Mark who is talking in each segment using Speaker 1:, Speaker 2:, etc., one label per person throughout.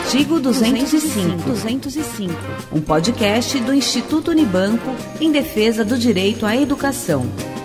Speaker 1: Artigo 205, um podcast do Instituto Unibanco em defesa do direito à educação.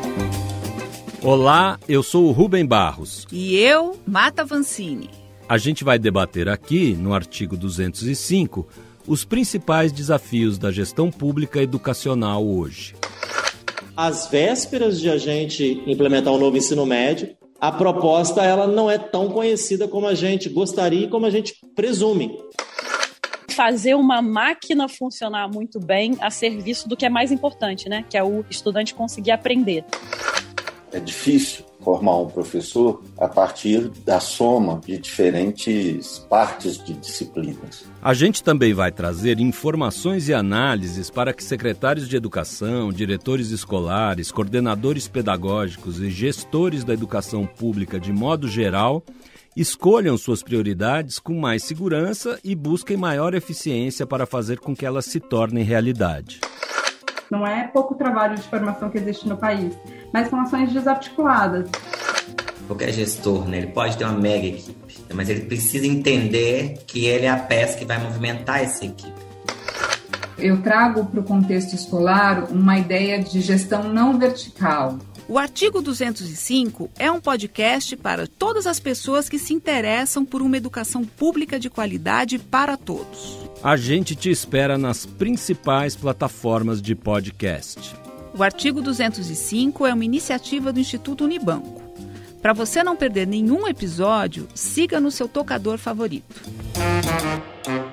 Speaker 2: Olá, eu sou o Rubem Barros.
Speaker 3: E eu, Mata Vancini.
Speaker 2: A gente vai debater aqui, no artigo 205, os principais desafios da gestão pública educacional hoje.
Speaker 4: Às vésperas de a gente implementar o novo ensino médio, a proposta ela não é tão conhecida como a gente gostaria e como a gente presume.
Speaker 5: Fazer uma máquina funcionar muito bem a serviço do que é mais importante, né? Que é o estudante conseguir aprender.
Speaker 6: É difícil formar um professor a partir da soma de diferentes partes de disciplinas.
Speaker 2: A gente também vai trazer informações e análises para que secretários de educação, diretores escolares, coordenadores pedagógicos e gestores da educação pública de modo geral escolham suas prioridades com mais segurança e busquem maior eficiência para fazer com que elas se tornem realidade.
Speaker 7: Não é pouco trabalho de formação que existe no país, mas são ações desarticuladas.
Speaker 8: Qualquer gestor, ele pode ter uma mega equipe, mas ele precisa entender que ele é a peça que vai movimentar essa equipe.
Speaker 7: Eu trago para o contexto escolar uma ideia de gestão não vertical.
Speaker 3: O Artigo 205 é um podcast para todas as pessoas que se interessam por uma educação pública de qualidade para todos.
Speaker 2: A gente te espera nas principais plataformas de podcast.
Speaker 3: O Artigo 205 é uma iniciativa do Instituto Unibanco. Para você não perder nenhum episódio, siga no seu tocador favorito.